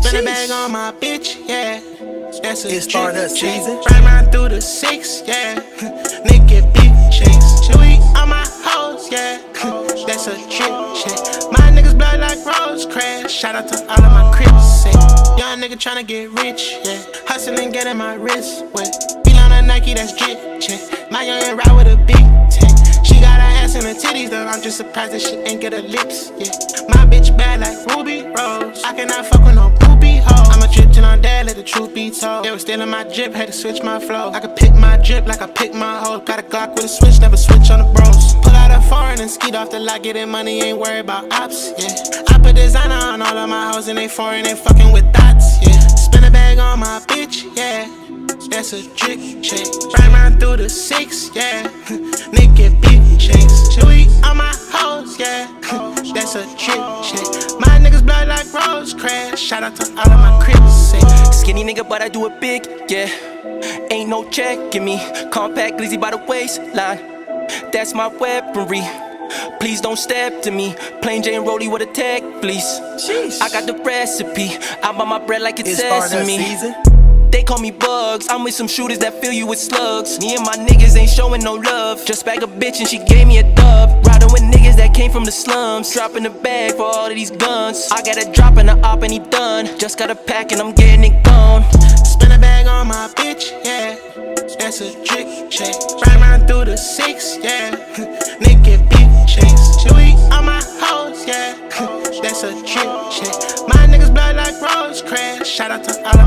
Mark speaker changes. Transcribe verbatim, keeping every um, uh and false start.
Speaker 1: Spin a bag on my bitch, yeah. That's a
Speaker 2: It started season.
Speaker 1: Right round through the six, yeah. Nigga get big checks. Chewy on my hoes, yeah. That's a trick check. My niggas blood like rose crash. Shout out to all of my crips, say. Young nigga tryna get rich, yeah. Hustling, getting my wrist wet. Feel on a Nike, that's drip check. My young ride with a big tech. She got her ass and her titties, though. I'm just surprised that she ain't get her lips, yeah. My bitch bad like Ruby Rose. I cannot fuck with no booby hoe. I'm a drip till I'm dead, let the truth be told. They was stealing my drip, had to switch my flow. I could pick my drip like I pick my hoe. Got a Glock with a switch, never switch on the bros. Pull out a foreign and skeet off the lot, getting money, ain't worried about ops, yeah. I put designer on all of my hoes and they foreign, they fucking with thoughts, yeah. Spin a bag on my bitch, yeah. That's a trick check. Right round through the six, yeah. Nigga get big checks. Chewy on my hoes, yeah. That's a trick check. My niggas blood like rose crash. Shout out to all of my crips, say.
Speaker 3: Skinny nigga, but I do it big, yeah. Ain't no checking me. Compact glizzy by the waistline. That's my weaponry. Please don't step to me. Plain Jane Rollie with a tech, please.
Speaker 2: Jeez.
Speaker 3: I got the recipe. I buy my bread like it's
Speaker 2: It started
Speaker 3: sesame.
Speaker 2: season.
Speaker 3: They call me bugs, I'm with some shooters that fill you with slugs. Me and my niggas ain't showing no love. Just bagged a bitch and she gave me a dub. Riding with niggas that came from the slums. Dropping the bag for all of these guns. I got a drop and a op and he done. Just got a pack and I'm getting it gone.
Speaker 1: Spin a bag on my bitch, yeah. That's a trick check. Right round through the six, yeah. Nigga get big checks. Chewy on my hoes, yeah. That's a trick check. My niggas blood like rose crash. Shout out to all